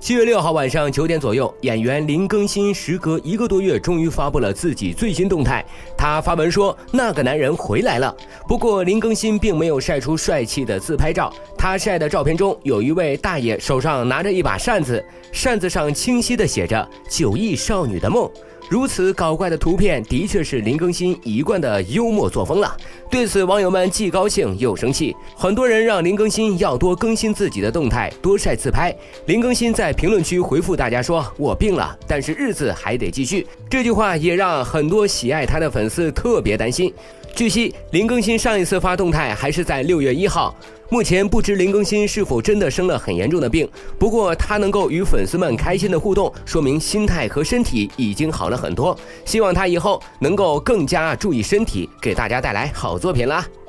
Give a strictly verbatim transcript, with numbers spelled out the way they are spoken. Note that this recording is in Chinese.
七月六号晚上九点左右，演员林更新时隔一个多月终于发布了自己最新动态。他发文说那个男人回来了。不过林更新并没有晒出帅气的自拍照，他晒的照片中有一位大爷手上拿着一把扇子，扇子上清晰地写着九亿少女的梦。如此搞怪的图片的确是林更新一贯的幽默作风了。对此网友们既高兴又生气，很多人让林更新要多更新自己的动态，多晒自拍。林更新在评论区回复大家说，我病了，但是日子还得继续。这句话也让很多喜爱他的粉丝特别担心。据悉，林更新上一次发动态还是在六月一号。目前不知林更新是否真的生了很严重的病，不过他能够与粉丝们开心的互动，说明心态和身体已经好了很多。希望他以后能够更加注意身体，给大家带来好作品啦。